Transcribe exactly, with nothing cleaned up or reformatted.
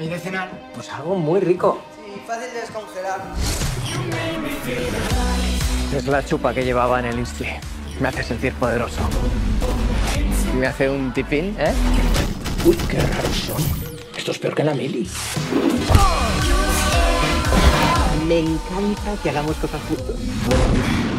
¿Y de cenar? Pues algo muy rico. Sí, fácil de descongelar. Es la chupa que llevaba en el Insti. Me hace sentir poderoso. Me hace un tipín, ¿eh? Uy, qué raros son. Esto es peor que la mili. Me encanta que hagamos cosas juntos.